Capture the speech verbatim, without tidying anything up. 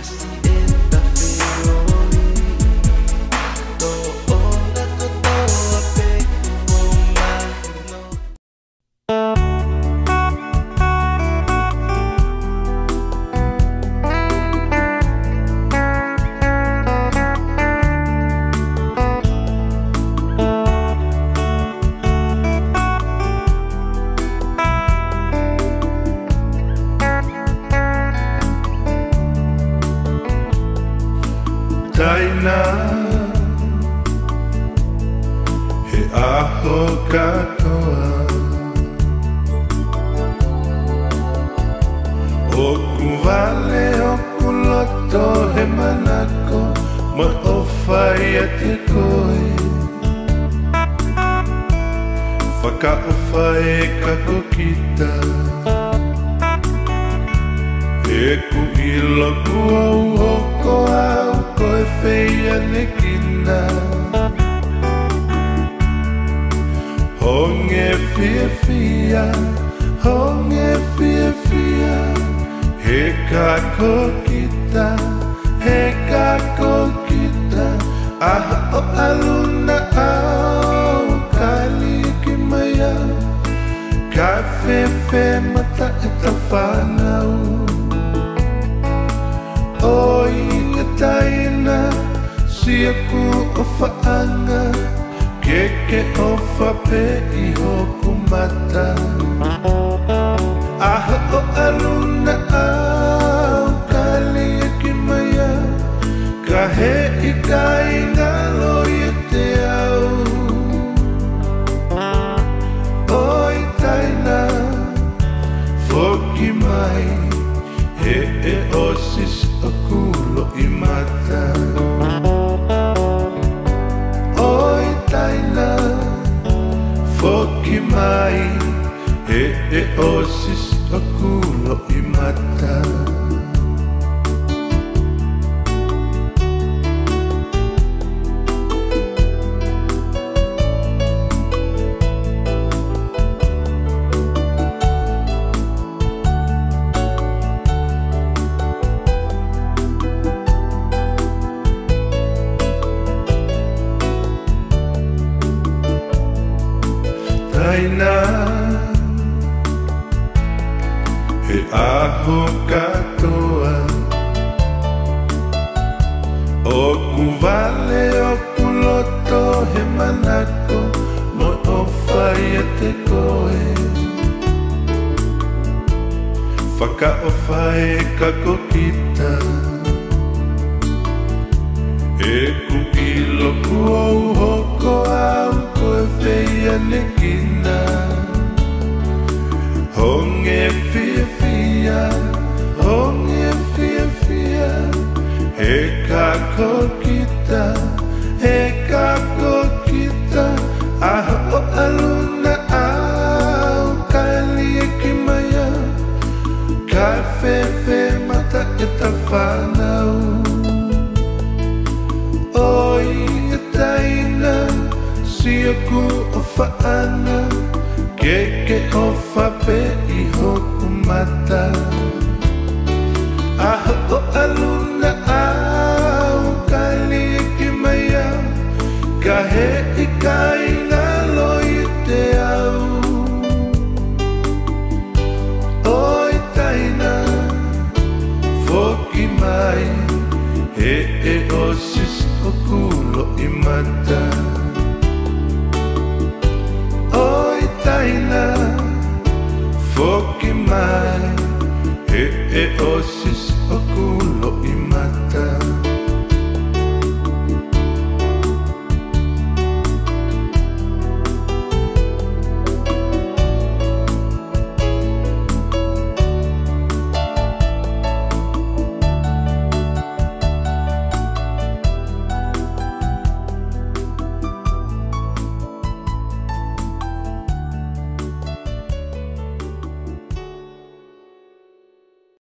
Taina he aho katoa o kuvale o kuloto he manako ma o whai a te koe whaka o whai ka kokita e ku ilo kua uhoko au koe whea ne kina honge fia fia honge fia fia he ka kokita he ka kokita aha o aluna au kali ki maya ka fefe mata e ta whanau oi e taina sia ku o whaanga keke o whape i hoku mata aha o aluna au kali e ki maya ka he i ka ingalo i te au oi taina foki mai he e osis o kulo i mata oi taina foki mai he e osis o kulo i mata Taina he aho katoa o kuvale o kuloto he manako mo o whai a te koe whaka o whai ka kokita e ku ilo kua uhoko au koe whea ne kina honge fia fia honge fia fia he ka kokita he ka kokita aha o aluna au kali e ki maya ka fefe mata e ta whanau oi e taina sia ku o whaana keke o whape i hoku mata aha o aluna au kali e ki maya ka he i ka ingalo i te au oi taina foki mai he e osis o kulo i mata oi taina foki mai he e osis o kulo i mata